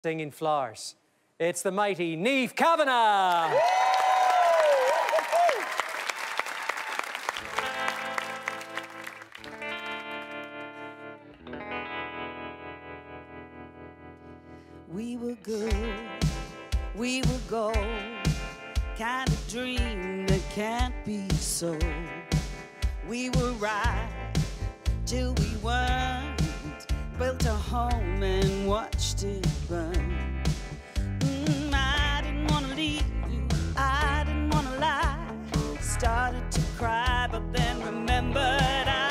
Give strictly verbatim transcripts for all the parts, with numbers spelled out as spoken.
Singing flowers. It's the mighty Niamh Kavanagh. We were good, we were gold, kind of dream that can't be sold. We were right till we weren't, built a home and watched it burn. Mm, I didn't want to leave you, I didn't want to lie. Started to cry, but then remembered I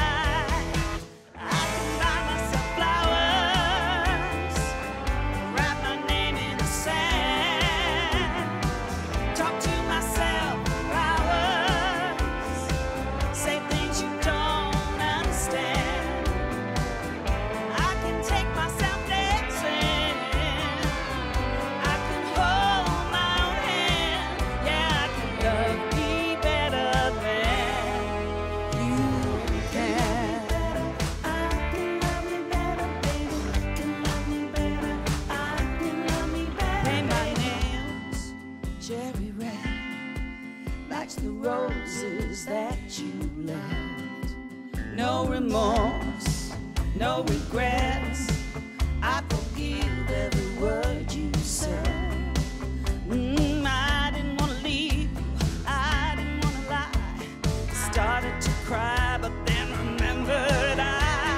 the roses that you left. No remorse, no regrets. I forgive every word you said. Mm, I didn't want to leave you, I didn't want to lie. Started to cry, but then remembered I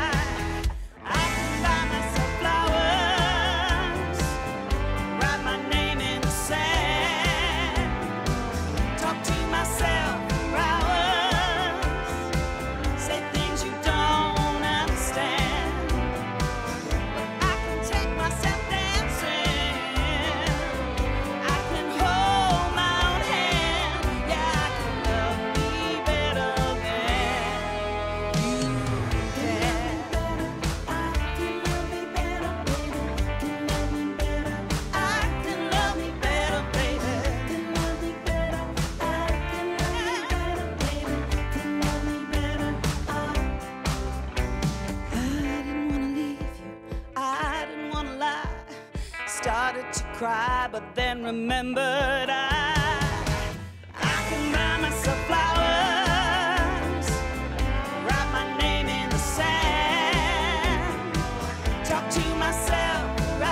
started to cry, but then remembered I I can buy myself flowers, write my name in the sand, talk to myself for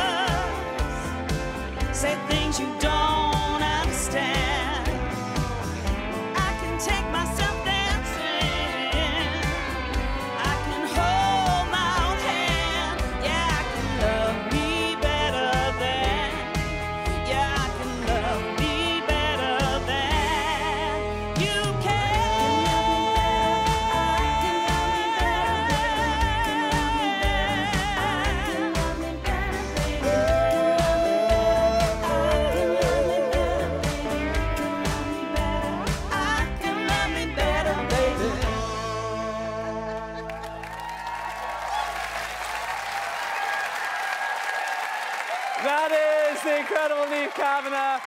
hours, say things you don't understand. I can take myself dancing, I can hold my own hand. Yeah, I can love me. That is the incredible Niamh Kavanagh.